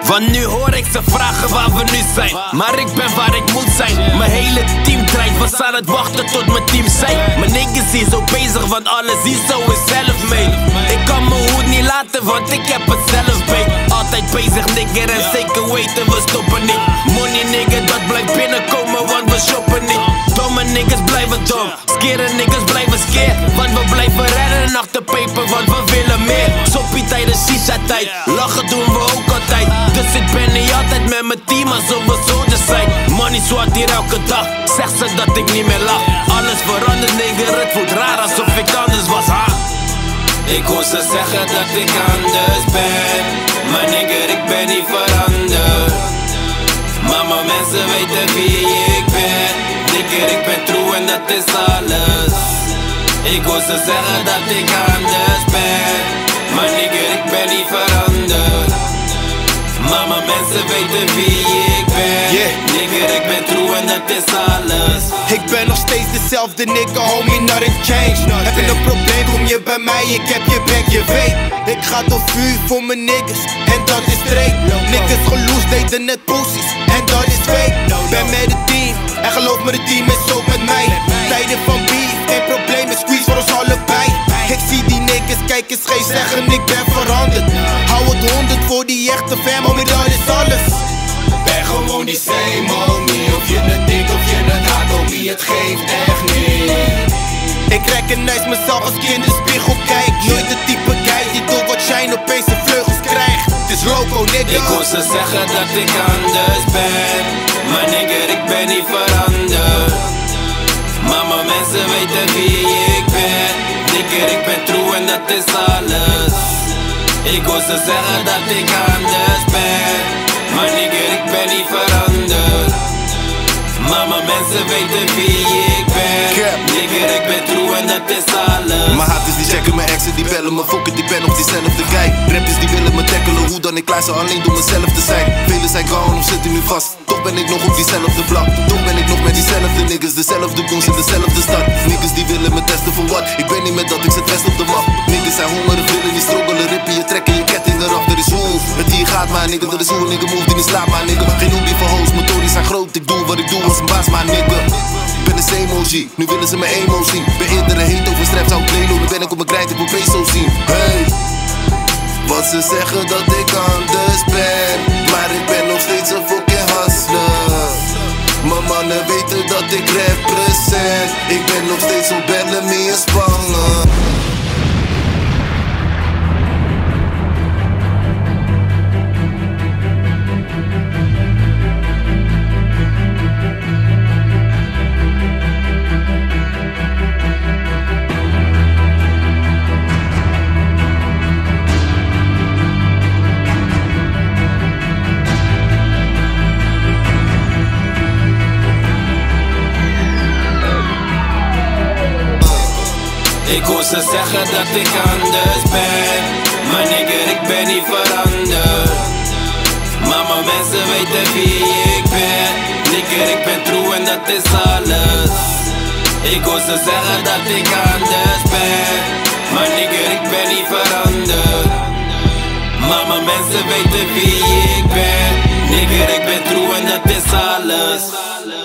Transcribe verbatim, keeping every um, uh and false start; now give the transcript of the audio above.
Want nu hoor ik ze vragen waar we nu zijn. Maar ik ben waar ik moet zijn. Mijn hele team draait, was aan het wachten tot mijn team zijn. Mijn niggas hier zo bezig, want alles hier zo is selfmade. Ik kan mijn hoed niet laten, want ik heb het zelf bij. Altijd bezig nigger en zeker weten we stoppen niet. Money nigger, dat blijft binnenkomen, want we shoppen niet. Domme niggas blijven dom, skere niggas blijven skeer. Want we blijven rennen achter paper, want we willen meer. Soppie tijdens shisha tijd, lachen doen we ook altijd. Dus ik ben niet altijd met mijn team alsof we soldiers zijn. Money zwart hier elke dag, zeg ze dat ik niet meer lach. Alles verandert nigger, het voelt raar alsof ik anders was, ha. Ik hoor ze zeggen dat ik anders ben, maar nigger ik ben niet veranderd. Mama mensen weten wie ik ben, nigger ik ben true en dat is alles. Ik hoor ze zeggen dat ik anders ben, maar nigger ik ben niet veranderd. Mama mensen weten wie ik ben, yeah. Nigger ik ben true en dat is alles. Ik ben nog steeds dezelfde nigger, homie, nothing changed. Heb je een probleem, kom je bij mij, ik heb je back, je weet. Ik ga tot vuur voor mijn niggas, en dat is straight. Niggas geloosd deden net poesies, en dat is fake. Ben met het team, en geloof me, het team is ook met mij. Tijden van beef, geen probleem, een squeeze voor ons allebei. Ik zie die niggas kijken scheef, zeggen ik ben veranderd. Hou het honderd voor die echte fam, homie, dat is alles. Ben gewoon die same, homie. Of je het denkt of je het haat, homie, het geeft echt niet. Ik recognize mezelf als ik in de spiegel kijk. Nooit de type guy die door wat shine opeens de vleugels krijgt. Het is loco, nigga. Ik hoor ze zeggen dat ik anders ben, maar nigger ik ben niet veranderd. Mama mensen weten wie ik ben, nigger ik ben true en dat is alles. Ik hoor ze zeggen dat ik anders ben, maar nigger ik ben niet veranderd. Mama mensen weten wie ik ben, nigger ik ben true en dat is alles. Mijn haters die checken mijn exen, die bellen me fokken, ik ben nog diezelfde guy. Rappers die willen me tackelen, hoe dan ik klaar ze alleen door mezelf te zijn. Velen zijn gone of zitten nu vast, toch ben ik nog op diezelfde vlak. Toch ben ik nog met diezelfde niggas, dezelfde goons in dezelfde stad. Niggas die willen me testen voor wat, ik ben niet met dat ik zet vest op de mat. Niggas zijn hongerig, willen niet struggelen, rippen je trekken je ketting eraf. Dat is hoe het hier gaat, maar nigga, dat is hoe een nigga move die niet slaapt, maar nigga. Geen hoedie van hoes, mijn tories zijn groot, ik doe wat ik doe als een baas, maar nigga. Ik ben een emoji, nu willen ze mijn emo zien. Ben eerder een hate over strap, zou ik playload, nu ben ik op mijn grind, ik wil peso zien. Hey, wat ze zeggen dat ik anders ben, maar ik ben nog steeds een fucking hustler. Mijn mannen weten dat ik represent, ik ben nog steeds op Bellamy en Spangen. Ik hoor ze zeggen dat ik anders ben, maar nigger ik ben niet veranderd. Mama mensen weten wie ik ben, nigger ik ben true en dat is alles. Ik hoor ze zeggen dat ik anders ben, maar nigger ik ben niet veranderd. Mama mensen weten wie ik ben, nigger ik ben true en dat is alles.